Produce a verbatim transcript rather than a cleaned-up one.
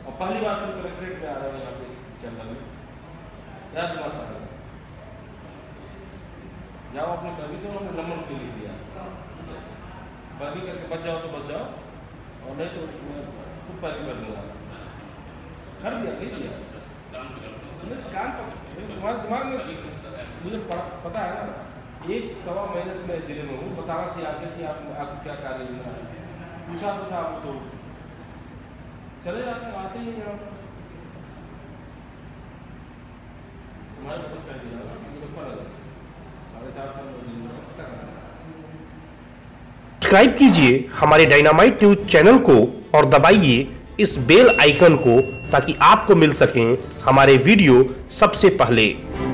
और पहली बार तुम कलेक्ट्रेट में आ रहे हो यहाँ पे चैम्बर में, क्या दिमाग खा रहे हो? जाओ अपने पैरवी करो, अपने नंबर पे लिख दिया, पैरवी करके बच जाओ तो बच जाओ, और नहीं तो मैं खुद पैरवी कर दूँगा। कर दिया, लिख दिया काम पर। तुम्हारे दिमाग में मुझे पता है ना, एक सवा महीने से मैं जिले में हूँ, बताना चाहिए आके कि आप आपको क्या कार्य लेना है। पूछा पूछा आप तो चले जाते हैं, आते ही यहाँ तुम्हारे मतलब कह दिया ना, मुझे पता लगा साढ़े चार साल पता करना। सब्सक्राइब कीजिए हमारे डायनामाइट न्यूज चैनल को और दबाइए इस बेल आइकन को ताकि आपको मिल सकें हमारे वीडियो सबसे पहले।